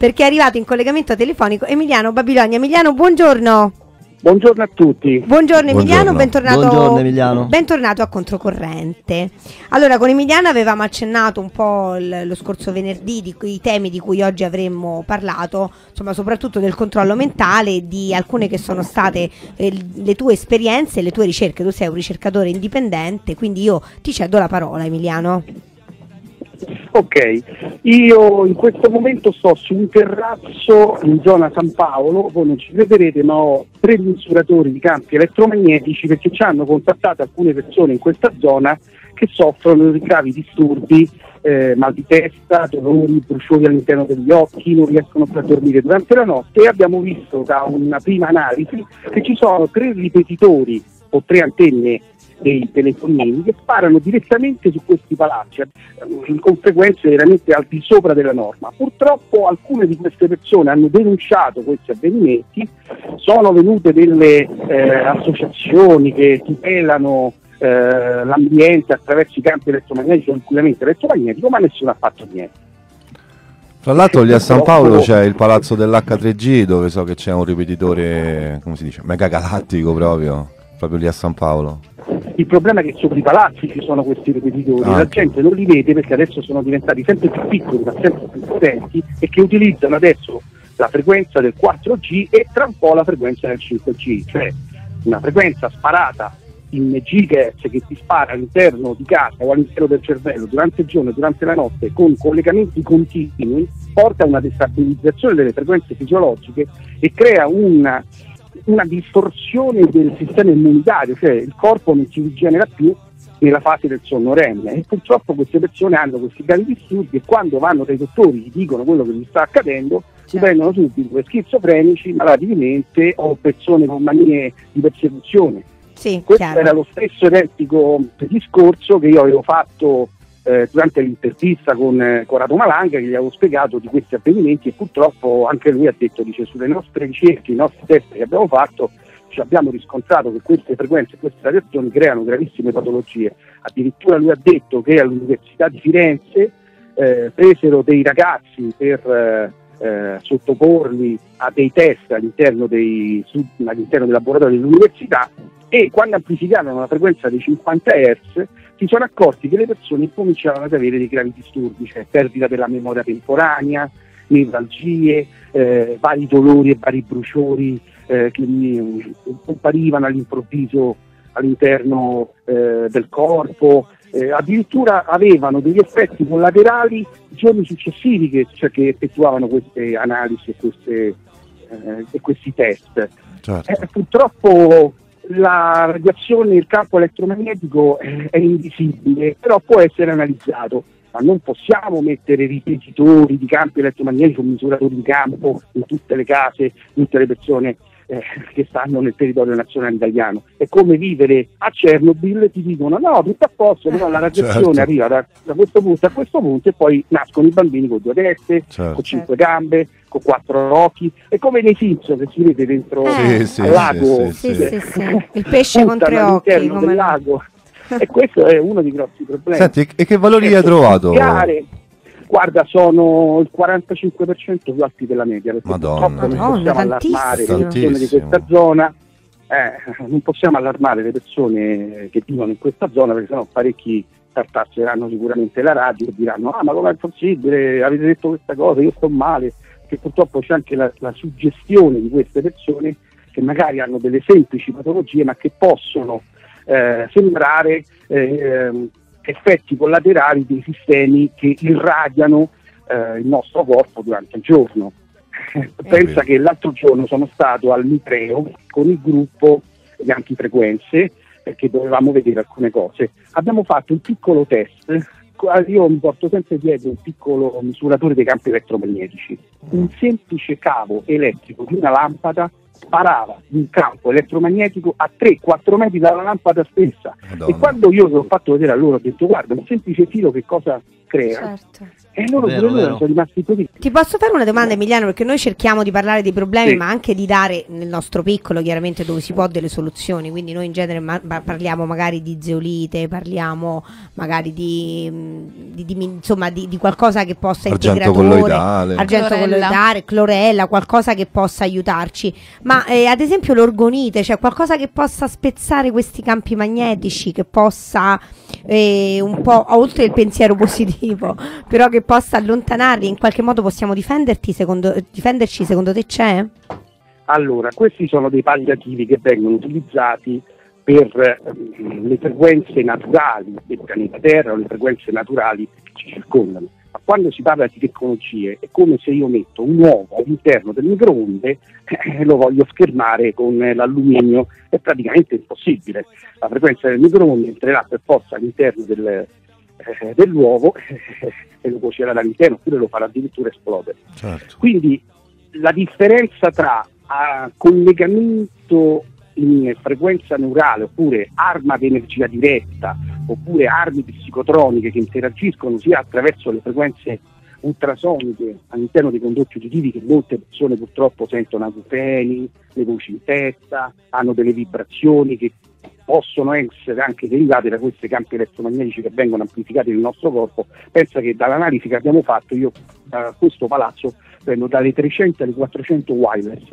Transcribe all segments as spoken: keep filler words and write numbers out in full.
perché è arrivato in collegamento telefonico Emiliano Babilonia. Emiliano, buongiorno. Buongiorno a tutti. Buongiorno Emiliano, Buongiorno. bentornato, Buongiorno, Emiliano. bentornato a Controcorrente. Allora, con Emiliano avevamo accennato un po' l- lo scorso venerdì di i temi di cui oggi avremmo parlato, insomma soprattutto del controllo mentale e di alcune che sono state eh, le tue esperienze e le tue ricerche. Tu sei un ricercatore indipendente, quindi io ti cedo la parola, Emiliano. Ok, io in questo momento sto su un terrazzo in zona San Paolo, voi non ci crederete, ma ho tre misuratori di campi elettromagnetici perché ci hanno contattato alcune persone in questa zona che soffrono di gravi disturbi, eh, mal di testa, dolori, bruciori all'interno degli occhi, non riescono più a dormire durante la notte, e abbiamo visto da una prima analisi che ci sono tre ripetitori o tre antenne dei telefonini che sparano direttamente su questi palazzi con frequenze veramente al di sopra della norma. Purtroppo alcune di queste persone hanno denunciato questi avvenimenti, sono venute delle eh, associazioni che tutelano eh, l'ambiente attraverso i campi elettromagnetici o l'inquinamento elettromagnetico, ma nessuno ha fatto niente. Tra l'altro lì a San Paolo c'è il palazzo dell'H tre G, dove so che c'è un ripetitore, come si dice, mega galattico proprio, proprio lì a San Paolo. Il problema è che sopra i palazzi ci sono questi ripetitori, ah, la gente non li vede perché adesso sono diventati sempre più piccoli ma sempre più potenti e che utilizzano adesso la frequenza del quattro G e tra un po' la frequenza del cinque G, cioè una frequenza sparata in gigahertz che ti spara all'interno di casa o all'interno del cervello durante il giorno e durante la notte con collegamenti continui, porta a una destabilizzazione delle frequenze fisiologiche e crea una una distorsione del sistema immunitario, cioè il corpo non si rigenera più nella fase del sonno REM, e purtroppo queste persone hanno questi gravi disturbi e quando vanno dai dottori gli dicono quello che gli sta accadendo, certo, si prendono subito per schizofrenici, malati di mente o persone con manie di persecuzione. Sì, questo chiaro. Era lo stesso identico discorso che io avevo fatto Eh, durante l'intervista con eh, Corrado Malanga, che gli avevo spiegato di questi avvenimenti, e purtroppo anche lui ha detto, dice, sulle nostre ricerche, i nostri test che abbiamo fatto, ci abbiamo riscontrato che queste frequenze, queste radiazioni creano gravissime patologie. Addirittura lui ha detto che all'Università di Firenze eh, presero dei ragazzi per eh, eh, sottoporli a dei test all'interno dei, su, all'interno dei laboratori dell'università, e quando amplificarono la frequenza dei cinquanta hertz si sono accorti che le persone cominciavano ad avere dei gravi disturbi, cioè perdita della memoria temporanea, nevralgie, eh, vari dolori e vari bruciori eh, che eh, comparivano all'improvviso all'interno eh, del corpo, eh, addirittura avevano degli effetti collaterali giorni successivi che, cioè, che effettuavano queste analisi e, queste, eh, e questi test. Certo. Eh, purtroppo la radiazione, il campo elettromagnetico è, è invisibile, però può essere analizzato, ma non possiamo mettere ripetitori di campi elettromagnetici o misuratori di campo in tutte le case, tutte le persone eh, che stanno nel territorio nazionale italiano. È come vivere a Chernobyl e ti dicono no, tutto a posto, però la radiazione certo. arriva da, da questo punto a questo punto e poi nascono i bambini con due teste, certo. con cinque gambe, con quattro occhi. È come nei Simpson che si vede dentro Eh, al sì, lago, Sì, sì, sì, sì. Il pesce con tre occhi, all'interno come del lago. E questo è uno dei grossi problemi. Senti, e che valori hai trovato? Studiare, guarda, sono il quarantacinque per cento più alti della media, perché Madonna purtroppo non Madonna, possiamo allarmare le persone di tantissimo. questa zona, eh, non possiamo allarmare le persone che vivono in questa zona, perché sennò parecchi tartasseranno sicuramente la radio e diranno ah, ma come è possibile, avete detto questa cosa, io sto male, che purtroppo c'è anche la, la suggestione di queste persone che magari hanno delle semplici patologie ma che possono eh, sembrare eh, effetti collaterali dei sistemi che irradiano eh, il nostro corpo durante il giorno. Pensa che l'altro giorno sono stato al Mitreo con il gruppo di antifrequenze perché dovevamo vedere alcune cose. Abbiamo fatto un piccolo test, io mi porto sempre dietro un piccolo misuratore dei campi elettromagnetici, un semplice cavo elettrico di una lampada sparava un campo elettromagnetico a tre quattro metri dalla lampada stessa. Madonna. E quando io l'ho fatto vedere a loro ho detto guarda, un semplice filo che cosa crea? Certo. E loro Vero, pure loro vero. sono rimasti così. Ti posso fare una domanda, Emiliano, perché noi cerchiamo di parlare dei problemi, Sì. ma anche di dare nel nostro piccolo, chiaramente dove si può, delle soluzioni. Quindi noi in genere ma- ma- parliamo magari di zeolite, parliamo magari di, mh, di, di- insomma di, di qualcosa che possa Argento integratore, colloidale. argento Clorella. colloidale, clorella, qualcosa che possa aiutarci. Ma eh, ad esempio l'orgonite, cioè qualcosa che possa spezzare questi campi magnetici, che possa eh, un po' oltre il pensiero positivo, però che possa allontanarli, in qualche modo possiamo difenderti secondo, difenderci, secondo te c'è? Allora, questi sono dei palliativi che vengono utilizzati per ehm, le frequenze naturali del pianeta Terra o le frequenze naturali che ci circondano. Ma quando si parla di tecnologie è come se io metto un uovo all'interno del microonde e lo voglio schermare con l'alluminio, è praticamente impossibile. La frequenza del microonde entrerà per forza all'interno del, eh, dell'uovo e lo cuocerà all'interno, oppure lo farà addirittura esplodere. Certo. Quindi la differenza tra ah, collegamento in frequenza neurale oppure arma di energia diretta oppure armi psicotroniche che interagiscono sia attraverso le frequenze ultrasoniche all'interno dei condotti uditivi, che molte persone purtroppo sentono acufeni, le voci in testa, hanno delle vibrazioni che possono essere anche derivate da questi campi elettromagnetici che vengono amplificati nel nostro corpo. Pensa che dall'analisi che abbiamo fatto, io da questo palazzo prendo dalle trecento alle quattrocento wireless,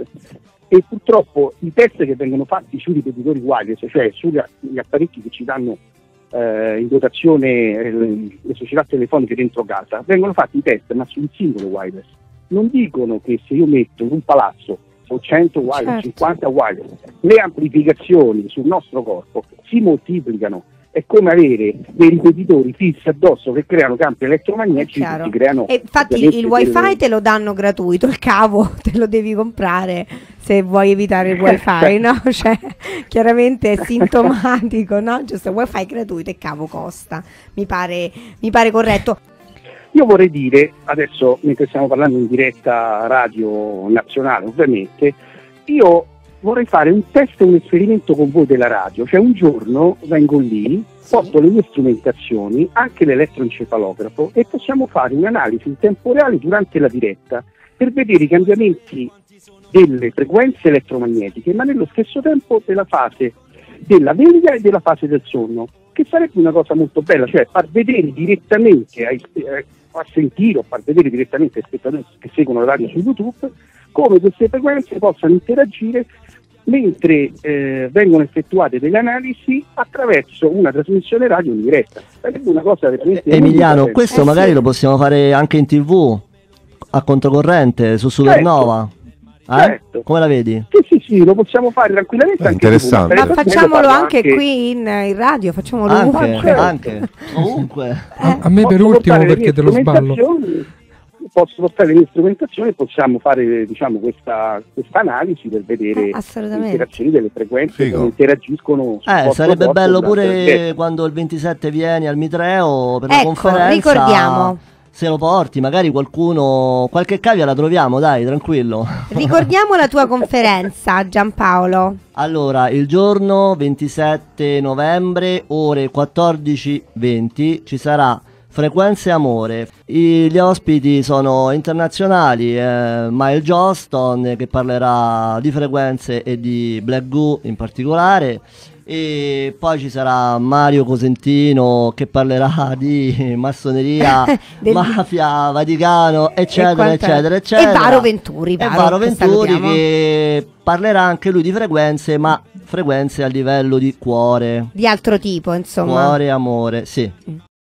e purtroppo i test che vengono fatti sui ripetitori wireless, cioè sugli gli apparecchi che ci danno eh, in dotazione eh, le società telefoniche dentro casa, vengono fatti i test ma su un singolo wireless. Non dicono che se io metto in un palazzo o cento wireless, Certo. cinquanta wireless, le amplificazioni sul nostro corpo si moltiplicano. È come avere dei ripetitori fissi addosso che creano campi elettromagnetici che Chiaro. ti creano. E infatti ovviamente il wifi delle- te lo danno gratuito, il cavo te lo devi comprare se vuoi evitare il wifi, no? Cioè, chiaramente è sintomatico, no? Giusto, il wifi gratuito e cavo costa, mi pare, mi pare corretto. Io vorrei dire, adesso mentre stiamo parlando in diretta radio nazionale ovviamente, io vorrei fare un test e un esperimento con voi della radio, cioè un giorno vengo lì, porto le mie strumentazioni, anche l'elettroencefalografo, e possiamo fare un'analisi in tempo reale durante la diretta per vedere i cambiamenti delle frequenze elettromagnetiche, ma nello stesso tempo della fase della veglia e della fase del sonno, che sarebbe una cosa molto bella, cioè far vedere direttamente ai, eh, far sentire o far vedere direttamente ai spettatori che seguono la radio su YouTube come queste frequenze possano interagire mentre eh, vengono effettuate delle analisi attraverso una trasmissione radio in diretta. Sarebbe una cosa veramente Emiliano, molto questo Eh, magari sì. lo possiamo fare anche in tivù, a controcorrente, su Supernova. Eh? Certo. Come la vedi? Sì, sì, sì, lo possiamo fare tranquillamente. Eh, anche interessante. in Ma TV, ma facciamolo farlo anche qui in, in radio, facciamolo Anche, ovunque. anche, ovunque. A, a me per Posso ultimo, portare le perché mie te lo sballo. strumentazioni, Posso portare le mie strumentazioni e possiamo fare, diciamo, questa, questa analisi per vedere Eh, le assolutamente. interazioni delle frequenze Figo. che interagiscono sul Eh, vostro sarebbe corpo bello durante la pure diretta. quando il ventisette vieni al Mitreo per la Ecco, conferenza. ricordiamo. Se lo porti, magari qualcuno, qualche cavia la troviamo, dai, tranquillo. Ricordiamo la tua conferenza, Giampaolo. Allora, il giorno ventisette novembre, ore quattordici venti, ci sarà Frequenze Amore. I- gli ospiti sono internazionali, eh, Miles Johnston che parlerà di frequenze e di Black Goo in particolare, e poi ci sarà Mario Cosentino che parlerà di massoneria, Del- mafia, Vaticano, eccetera, quant'è. eccetera, eccetera. E Varo Venturi, E Varo, Varo che Venturi salutiamo. che parlerà anche lui di frequenze, ma frequenze a livello di cuore. Di altro tipo, insomma. Cuore e amore, sì.